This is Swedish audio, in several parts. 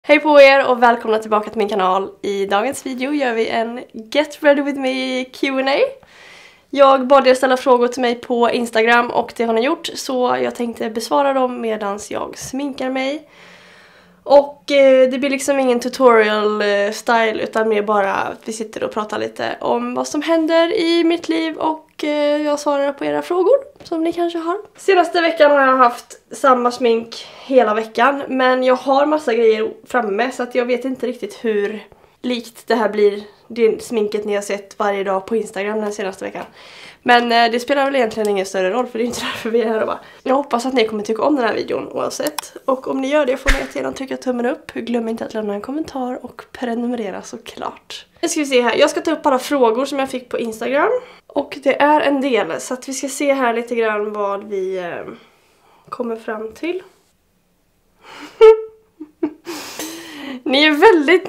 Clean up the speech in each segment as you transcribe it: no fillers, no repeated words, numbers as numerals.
Hej på er och välkomna tillbaka till min kanal. I dagens video gör vi en Get Ready With Me Q&A. Jag bad er ställa frågor till mig på Instagram och det har ni gjort. Så jag tänkte besvara dem medan jag sminkar mig. Och det blir liksom ingen tutorial style utan mer bara att vi sitter och pratar lite om vad som händer i mitt liv och jag svarar på era frågor som ni kanske har. Senaste veckan har jag haft samma smink hela veckan, men jag har massa grejer framme så att jag vet inte riktigt hur likt det här blir det sminket ni har sett varje dag på Instagram den senaste veckan. Men det spelar väl egentligen ingen större roll för det är inte därför vi är här och bara. Jag hoppas att ni kommer tycka om den här videon oavsett. Och om ni gör det får ni jättegärna trycka tummen upp. Glöm inte att lämna en kommentar och prenumerera såklart. Nu ska vi se här. Jag ska ta upp alla frågor som jag fick på Instagram. Och det är en del så att vi ska se här lite grann vad vi kommer fram till. Ni är väldigt...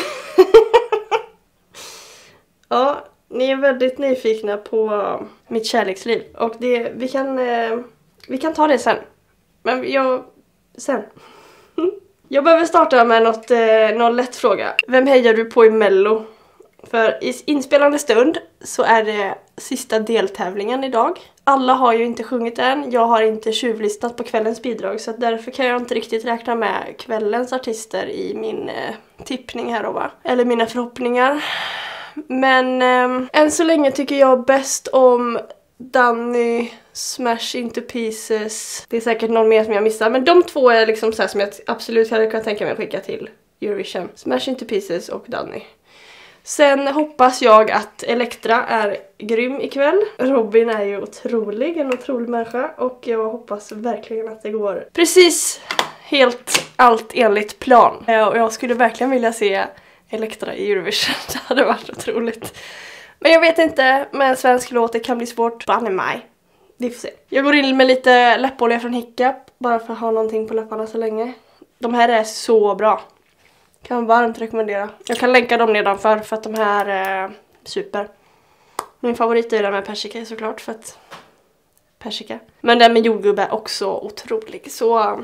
Ja, ni är väldigt nyfikna på mitt kärleksliv. Och det, vi kan ta det sen. Men sen. Jag behöver starta med någon lätt fråga. Vem hejar du på i Mello? För i inspelande stund så är det sista deltävlingen idag. Alla har ju inte sjungit än. Jag har inte tjuvlistat på kvällens bidrag. Så därför kan jag inte riktigt räkna med kvällens artister i min tippning här då, va? Eller mina förhoppningar. Men än så länge tycker jag bäst om Danny, Smash Into Pieces. Det är säkert någon mer som jag missar. Men de två är liksom så här som jag absolut hade kunnat tänka mig att skicka till Eurovision. Smash Into Pieces och Danny. Sen hoppas jag att Elektra är grym ikväll. Robin är ju otrolig, en otrolig människa. Och jag hoppas verkligen att det går precis helt allt enligt plan. Och jag skulle verkligen vilja se Elektra i Eurovision. Det hade varit otroligt. Men jag vet inte, med en svensk låt det kan bli svårt. Banne mig. Vi får se. Jag går in med lite läppolja från Hiccup. Bara för att ha någonting på läpparna så länge. De här är så bra. Kan varmt rekommendera. Jag kan länka dem nedanför för att de här är super. Min favorit är den med persika såklart för att persika. Men den med jordgubbe är också otrolig. Så...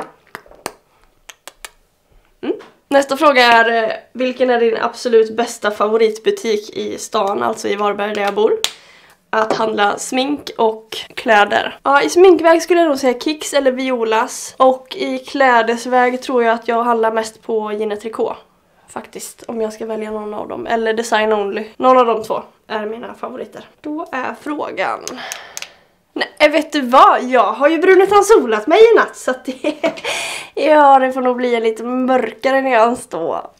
Nästa fråga är, vilken är din absolut bästa favoritbutik i stan, alltså i Varberg där jag bor? Att handla smink och kläder. Ja, i sminkväg skulle jag nog säga Kicks eller Violas. Och i klädesväg tror jag att jag handlar mest på Gina Tricot. Faktiskt, om jag ska välja någon av dem. Eller Design Only. Någon av de två är mina favoriter. Då är frågan... Nej, vet du vad? Jag har ju brunetransolat mig i natt så att det... Ja, det får nog bli en lite mörkare nyans då.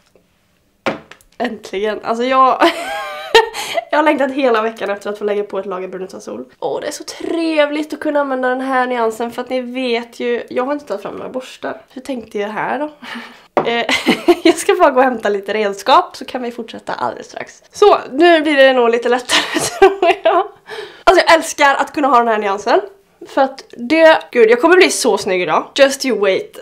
Äntligen. Alltså jag... Jag har längtat hela veckan efter att få lägga på ett lager brunetansol. Det är så trevligt att kunna använda den här nyansen för att ni vet ju... Jag har inte tagit fram några borstar. Hur tänkte jag här då? Jag ska bara gå och hämta lite redskap så kan vi fortsätta alldeles strax. Så, nu blir det nog lite lättare tror jag. Alltså jag älskar att kunna ha den här nyansen. För att det... Gud, jag kommer bli så snygg idag. Just you wait.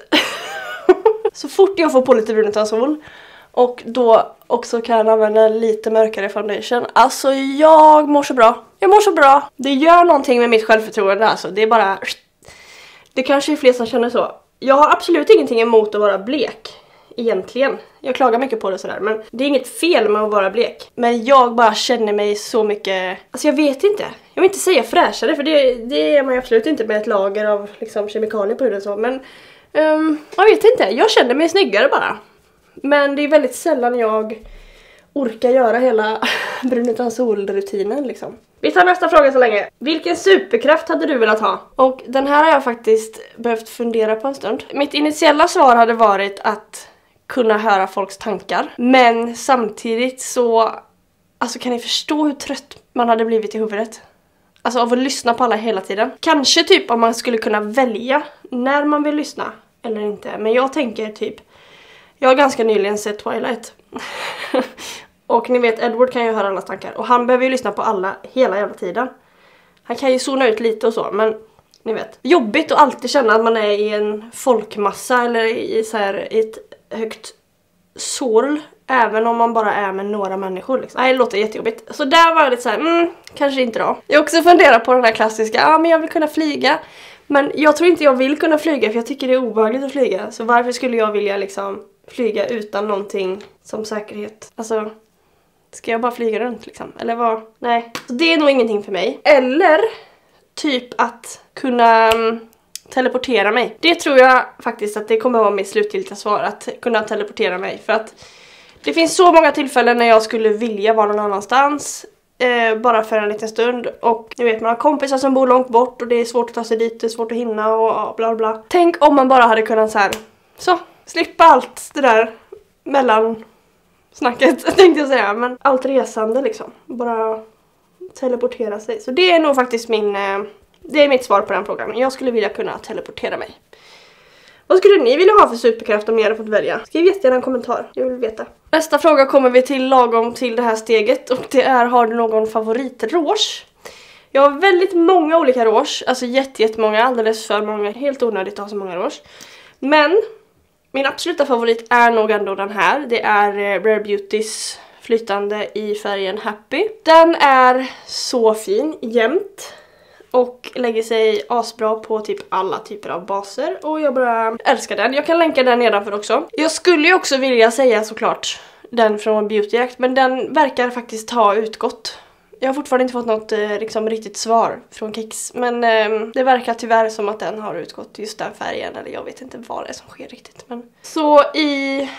Så fort jag får på lite brunetansol och då också kan använda lite mörkare foundation. Alltså jag mår så bra. Jag mår så bra. Det gör någonting med mitt självförtroende alltså. Det är bara... Det kanske är fler som känner så. Jag har absolut ingenting emot att vara blek. Egentligen. Jag klagar mycket på det sådär. Men det är inget fel med att vara blek. Men jag bara känner mig så mycket... Alltså jag vet inte. Jag vill inte säga fräschare. För det är man absolut inte med ett lager av liksom, kemikalier på huden så. Men jag vet inte. Jag känner mig snyggare bara. Men det är väldigt sällan jag orkar göra hela brunetansol-rutinen liksom. Vi tar nästa fråga så länge. Vilken superkraft hade du velat ha? Och den här har jag faktiskt behövt fundera på en stund. Mitt initiala svar hade varit att kunna höra folks tankar. Men samtidigt så... Alltså kan ni förstå hur trött man hade blivit i huvudet? Alltså av att lyssna på alla hela tiden. Kanske typ om man skulle kunna välja när man vill lyssna eller inte. Men jag tänker typ... Jag har ganska nyligen sett Twilight. Och ni vet, Edward kan ju höra alla tankar. Och han behöver ju lyssna på alla hela jävla tiden. Han kan ju zona ut lite och så, men ni vet. Jobbigt att alltid känna att man är i en folkmassa eller i så här, i ett högt sorl. Även om man bara är med några människor liksom. Nej, det låter jättejobbigt. Så där var jag lite så här, kanske inte då. Jag också funderar på den här klassiska, men jag vill kunna flyga. Men jag tror inte jag vill kunna flyga för jag tycker det är obehagligt att flyga. Så varför skulle jag vilja liksom flyga utan någonting som säkerhet. Alltså, ska jag bara flyga runt liksom? Eller vad? Nej. Så det är nog ingenting för mig. Eller typ att kunna teleportera mig. Det tror jag faktiskt att det kommer vara mitt slutgiltiga svar. Att kunna teleportera mig. För att det finns så många tillfällen när jag skulle vilja vara någon annanstans. Bara för en liten stund. Och jag vet, man har kompisar som bor långt bort. Och det är svårt att ta sig dit, det är svårt att hinna och bla bla. Tänk om man bara hade kunnat så slippa allt det där mellan snacket, tänkte jag säga. Men allt resande liksom. Bara teleportera sig. Så det är nog faktiskt det är mitt svar på den frågan. Jag skulle vilja kunna teleportera mig. Vad skulle ni vilja ha för superkraft om ni hade fått välja? Skriv jättegärna en kommentar, jag vill veta. Nästa fråga kommer vi till lagom till det här steget. Och det är, har du någon favoritrouge? Jag har väldigt många olika rouge. Alltså jättemånga, alldeles för många. Helt onödigt att ha så många rouge. Men min absoluta favorit är nog ändå den här. Det är Rare Beautys flytande i färgen Happy. Den är så fin, jämnt. Och lägger sig asbra på typ alla typer av baser. Och jag bara älskar den. Jag kan länka den nedanför också. Jag skulle ju också vilja säga såklart den från Beauty Act. Men den verkar faktiskt ha utgått. Jag har fortfarande inte fått något liksom, riktigt svar från Kicks. Men det verkar tyvärr som att den har utgått, just den färgen. Eller jag vet inte vad det är som sker riktigt. Men så i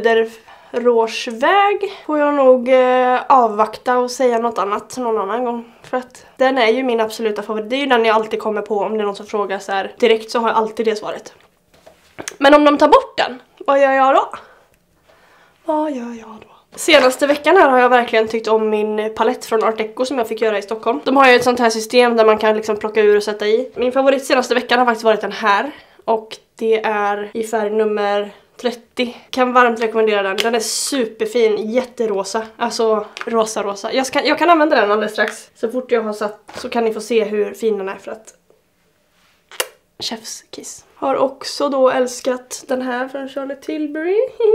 puderrougeväg får jag nog avvakta och säga något annat någon annan gång. För att den är ju min absoluta favorit. Det är ju den jag alltid kommer på om det är någon som frågar så här direkt, så har jag alltid det svaret. Men om de tar bort den, vad gör jag då? Vad gör jag då? Senaste veckan här har jag verkligen tyckt om min palett från Art Deco som jag fick göra i Stockholm. De har ju ett sånt här system där man kan liksom plocka ur och sätta i. Min favorit senaste veckan har faktiskt varit den här. Och det är i färg nummer 30. Kan varmt rekommendera den. Den är superfin, jätterosa. Alltså rosa. Jag kan använda den alldeles strax. Så fort jag har satt så kan ni få se hur fin den är, för att chefskiss. Har också då älskat den här från Charlotte Tilbury.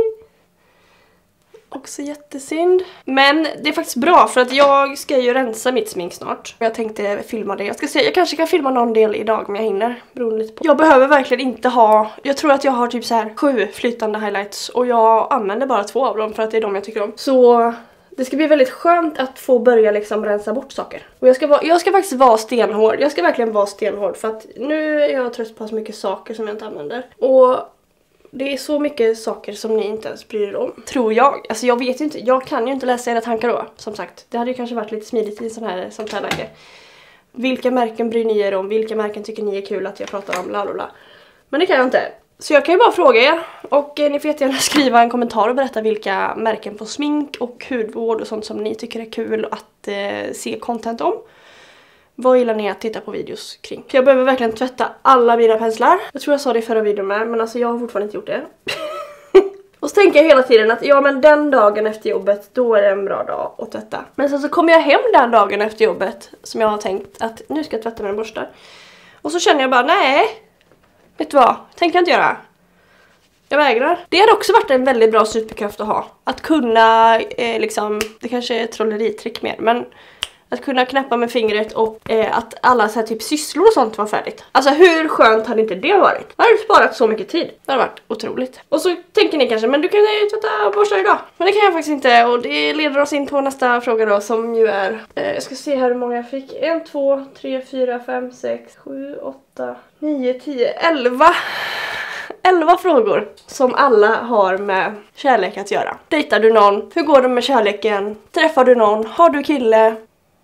Också jättesynd. Men det är faktiskt bra för att jag ska ju rensa mitt smink snart. Jag tänkte filma det. Jag kanske kan filma någon del idag om jag hinner. Beroende lite på. Jag behöver verkligen inte ha... Jag tror att jag har typ så här 7 flytande highlights. Och jag använder bara 2 av dem för att det är de jag tycker om. Så det ska bli väldigt skönt att få börja liksom rensa bort saker. Och jag ska faktiskt vara stenhård. Jag ska verkligen vara stenhård. För att nu är jag trött på så mycket saker som jag inte använder. Och... det är så mycket saker som ni inte ens bryr er om. Tror jag. Alltså jag vet ju inte. Jag kan ju inte läsa era tankar då. Som sagt. Det hade ju kanske varit lite smidigt i sån här läge. Vilka märken bryr ni er om? Vilka märken tycker ni är kul att jag pratar om? Lalala. Men det kan jag inte. Så jag kan ju bara fråga er. Och ni får jättegärna skriva en kommentar och berätta vilka märken på smink och hudvård och sånt som ni tycker är kul att se content om. Vad gillar ni att titta på videos kring? För jag behöver verkligen tvätta alla mina penslar. Jag tror jag sa det i förra videon med, men alltså jag har fortfarande inte gjort det. Och så tänker jag hela tiden att ja, men den dagen efter jobbet, då är det en bra dag att tvätta. Men sen så kommer jag hem den dagen efter jobbet som jag har tänkt att nu ska jag tvätta mina borstar. Och så känner jag bara, nej, vet du vad? Tänker jag inte göra. Jag vägrar. Det hade också varit en väldigt bra superkraft att ha. Att kunna, liksom, det kanske är ett trolleritrick mer, men... att kunna knäppa med fingret och att alla så här typ sysslor och sånt var färdigt. Alltså hur skönt hade inte det varit? Det hade sparat så mycket tid. Det hade varit otroligt. Och så tänker ni kanske, men du kan ju tvätta borstar idag. Men det kan jag faktiskt inte, och det leder oss in på nästa fråga då, som ju är... jag ska se här hur många jag fick. 1, 2, 3, 4, 5, 6, 7, 8, 9, 10, 11 frågor som alla har med kärlek att göra. Dejtar du någon? Hur går det med kärleken? Träffar du någon? Har du kille?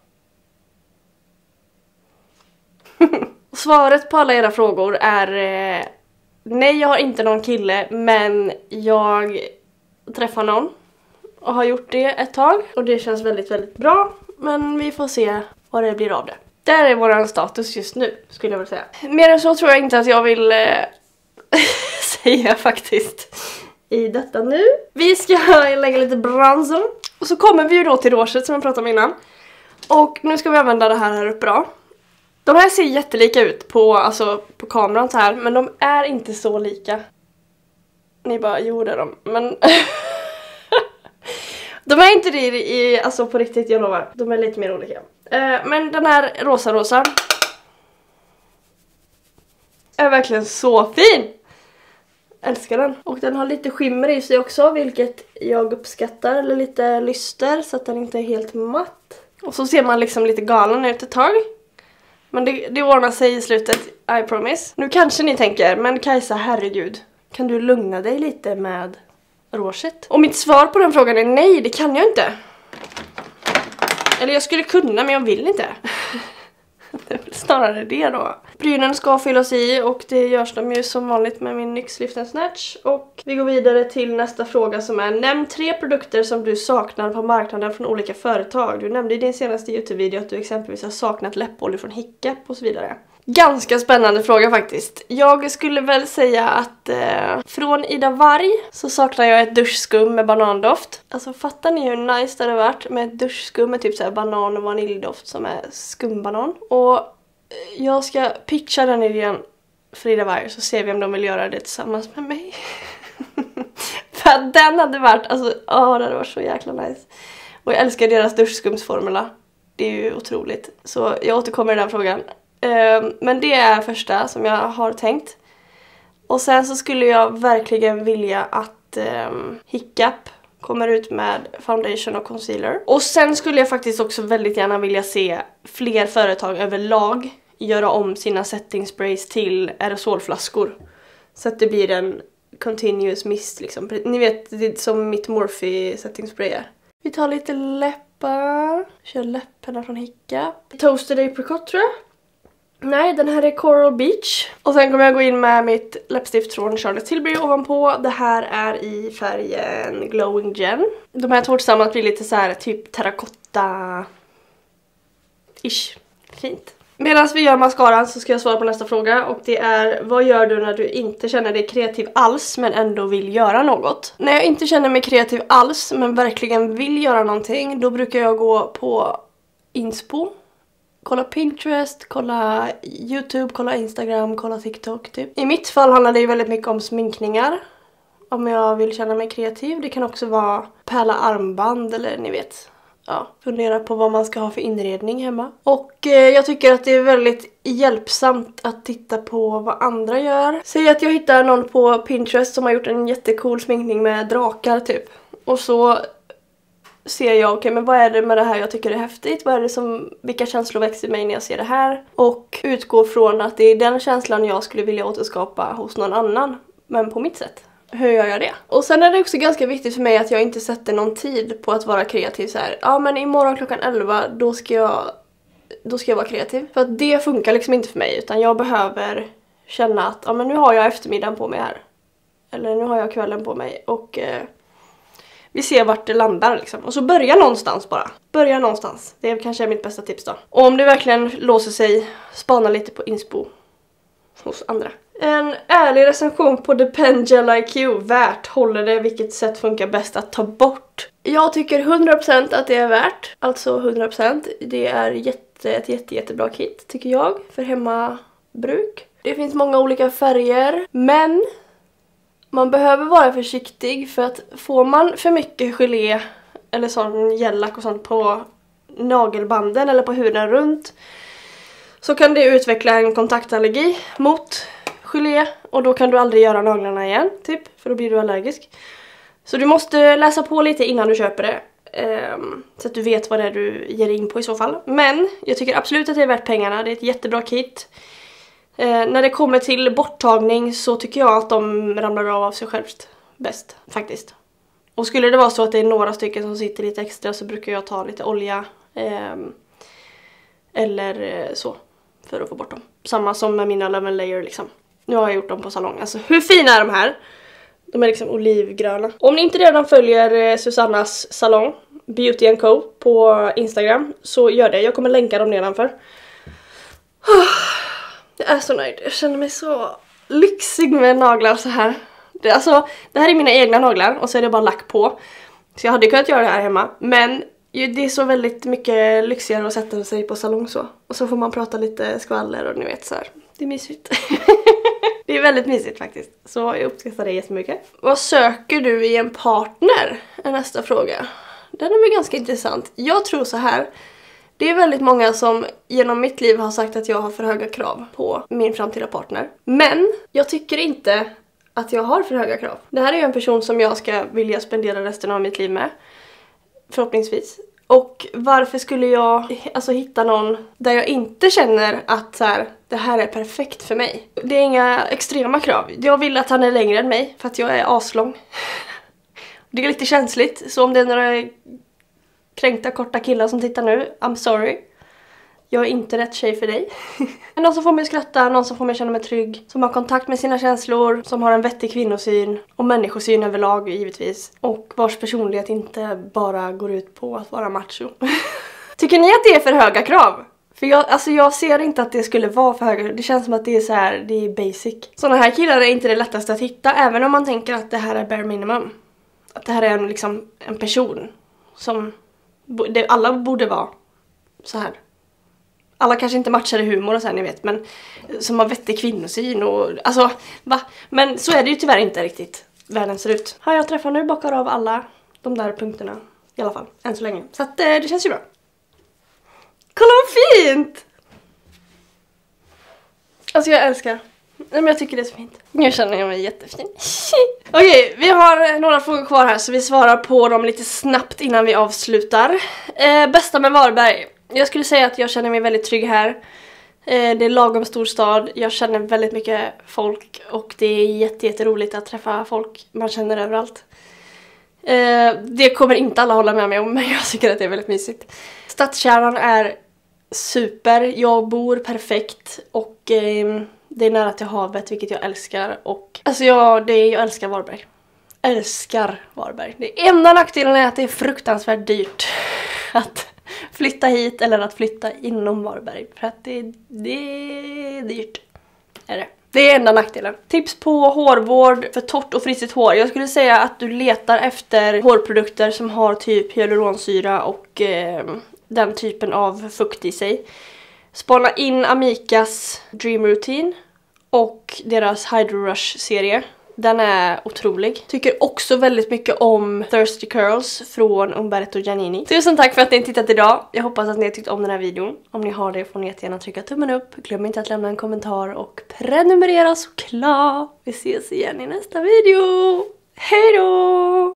Svaret på alla era frågor är nej, jag har inte någon kille, men jag träffar någon och har gjort det ett tag och det känns väldigt, väldigt bra, men vi får se vad det blir av det. Där är våran status just nu, skulle jag vilja säga. Mer än så tror jag inte att jag vill säga faktiskt i detta nu. Vi ska lägga lite bronzer och så kommer vi ju då till rouget som jag pratade om innan. Och nu ska vi använda det här uppe då. De här ser jättelika ut på kameran så här, men de är inte så lika. Ni bara, jo det är de, men... de är inte det alltså på riktigt, jag lovar. De är lite mer olika. Men den här rosa är verkligen så fin! Älskar den. Och den har lite skimmer i sig också, vilket jag uppskattar. Eller lite lyster så att den inte är helt matt. Och så ser man liksom lite galen ut ett tag. Men det ordnar sig i slutet, I promise. Nu kanske ni tänker, men Kajsa, herregud. Kan du lugna dig lite med rouget? Och mitt svar på den frågan är nej, det kan jag inte. Eller jag skulle kunna, men jag vill inte. Det är snarare det då. Brynen ska fyllas i och det görs de ju som vanligt med min NYX Lift & Snatch. Och vi går vidare till nästa fråga som är: nämn 3 produkter som du saknar på marknaden från olika företag. Du nämnde i din senaste YouTube-video att du exempelvis har saknat läppolja från Hiccup och så vidare. Ganska spännande fråga faktiskt. Jag skulle väl säga att från Ida Varg så saknar jag ett duschskum med banandoft. Alltså fattar ni hur nice det hade varit med ett duschskum med typ så här banan och vaniljdoft som är skumbanan. Och jag ska pitcha den idén för Ida Varg så ser vi om de vill göra det tillsammans med mig. För att den hade varit, alltså det hade varit så jäkla nice. Och jag älskar deras duschskumsformula. Det är ju otroligt. Så jag återkommer i den frågan. Men det är första som jag har tänkt. Och sen så skulle jag verkligen vilja att Hiccup kommer ut med foundation och concealer. Och sen skulle jag faktiskt också väldigt gärna vilja se fler företag överlag göra om sina setting sprays till aerosolflaskor. Så att det blir en continuous mist liksom. Ni vet, det är som mitt Morphe setting spray är. Vi tar lite läppar. Kör läpparna från Hiccup. Toasted apricot tror jag. Nej, den här är Coral Beach. Och sen kommer jag gå in med mitt läppstift från Charlotte Tilbury ovanpå. Det här är i färgen Glowing Gem. De här två tillsammans blir lite så här typ terrakotta-ish. Fint. Medan vi gör mascaran så ska jag svara på nästa fråga. Och det är: vad gör du när du inte känner dig kreativ alls men ändå vill göra något? När jag inte känner mig kreativ alls men verkligen vill göra någonting, då brukar jag gå på inspo. Kolla Pinterest, kolla YouTube, kolla Instagram, kolla TikTok typ. I mitt fall handlar det ju väldigt mycket om sminkningar. Om jag vill känna mig kreativ. Det kan också vara pärla armband eller ni vet. Ja, fundera på vad man ska ha för inredning hemma. Och jag tycker att det är väldigt hjälpsamt att titta på vad andra gör. Säg att jag hittar någon på Pinterest som har gjort en jättecool sminkning med drakar typ. Och så ser jag, okej, men vad är det med det här jag tycker är häftigt? Vad är det som, vilka känslor växer i mig när jag ser det här? Och utgå från att det är den känslan jag skulle vilja återskapa hos någon annan, men på mitt sätt. Hur gör jag det? Och sen är det också ganska viktigt för mig att jag inte sätter någon tid på att vara kreativ så här. Ja, men imorgon klockan 11 då ska jag vara kreativ. För att det funkar liksom inte för mig, utan jag behöver känna att ja, men nu har jag eftermiddagen på mig här. Eller nu har jag kvällen på mig och vi ser vart det landar liksom. Och så börja någonstans bara. Börja någonstans. Det kanske är mitt bästa tips då. Och om det verkligen låser sig, spana lite på inspo hos andra. En ärlig recension på The Pen Gel IQ. Värt. Håller det? Vilket sätt funkar bäst att ta bort? Jag tycker 100% att det är värt. Alltså 100%. Det är ett jättebra kit tycker jag. För hemmabruk. Det finns många olika färger. Men man behöver vara försiktig, för att får man för mycket gelé eller sån gellack och sånt på nagelbanden eller på huden runt, så kan det utveckla en kontaktallergi mot gelé och då kan du aldrig göra naglarna igen typ, för då blir du allergisk. Så du måste läsa på lite innan du köper det, så att du vet vad det är du ger in på i så fall. Men jag tycker absolut att det är värt pengarna. Det är ett jättebra kit. När det kommer till borttagning så tycker jag att de ramlar av sig självt bäst faktiskt. Och skulle det vara så att det är några stycken som sitter lite extra, så brukar jag ta lite olja eller så för att få bort dem. Samma som med mina Love & Layer liksom. Nu har jag gjort dem på salong. Alltså hur fina är de här? De är liksom olivgröna. Om ni inte redan följer Susannas salong Beauty & Co på Instagram, så gör det. Jag kommer länka dem nedanför. Jag är så nöjd. Jag känner mig så lyxig med naglar så här. Det här är mina egna naglar och så är det bara lack på. Så jag hade kunnat göra det här hemma. Men det är så väldigt mycket lyxigare att sätta sig på salong så. Och så får man prata lite skvaller och ni vet så här. Det är mysigt. Det är väldigt mysigt faktiskt. Så jag uppskattar det jättemycket. Vad söker du i en partner? Är nästa fråga. Den är väl ganska intressant. Jag tror så här. Det är väldigt många som genom mitt liv har sagt att jag har för höga krav på min framtida partner. Men jag tycker inte att jag har för höga krav. Det här är ju en person som jag ska vilja spendera resten av mitt liv med. Förhoppningsvis. Och varför skulle jag alltså hitta någon där jag inte känner att så här, det här är perfekt för mig. Det är inga extrema krav. Jag vill att han är längre än mig för att jag är aslång. Det är lite känsligt, så om det är några kränkta korta killar som tittar nu, I'm sorry. Jag är inte rätt tjej för dig. Någon som får mig skratta, någon som får mig känna mig trygg. Som har kontakt med sina känslor, som har en vettig kvinnosyn. Och människosyn överlag givetvis. Och vars personlighet inte bara går ut på att vara macho. Tycker ni att det är för höga krav? För jag ser inte att det skulle vara för höga. Det känns som att det är så här, det är basic. Såna här killar är inte det lättaste att hitta. Även om man tänker att det här är bare minimum. Att det här är en person. Som alla borde vara så här. Alla kanske inte matchar i humor och så här, ni vet, men som har vettig kvinnosyn och alltså, va? Men så är det ju tyvärr inte riktigt världen ser ut. Har jag träffat nu bakar av alla de där punkterna i alla fall, än så länge. Så att det känns ju bra. Kolla vad fint! Alltså jag älskar. Nej, men jag tycker det är så fint. Nu känner jag mig jättefin. Okej, vi har några frågor kvar här så vi svarar på dem lite snabbt innan vi avslutar. Bästa med Varberg. Jag skulle säga att jag känner mig väldigt trygg här. Det är lagom stor stad. Jag känner väldigt mycket folk. Och det är jätteroligt att träffa folk man känner överallt. Det kommer inte alla hålla med mig om, men jag tycker att det är väldigt mysigt. Stadskärnan är super. Jag bor perfekt. Och det är nära till havet, vilket jag älskar. Och alltså jag älskar Varberg. Älskar Varberg. Det enda nackdelen är att det är fruktansvärt dyrt att flytta hit eller att flytta inom Varberg. För att det är dyrt. Är det. Det är enda nackdelen. Tips på hårvård för torrt och frisigt hår. Jag skulle säga att du letar efter hårprodukter som har typ hyaluronsyra och den typen av fukt i sig. Spana in Amicas Dream Routine och deras Hydro Rush-serie. Den är otrolig. Tycker också väldigt mycket om Thirsty Curls från Umberto Giannini. Tusen tack för att ni tittat idag. Jag hoppas att ni har tyckt om den här videon. Om ni har det får ni jättegärna trycka tummen upp. Glöm inte att lämna en kommentar och prenumerera såklart. Vi ses igen i nästa video. Hej då!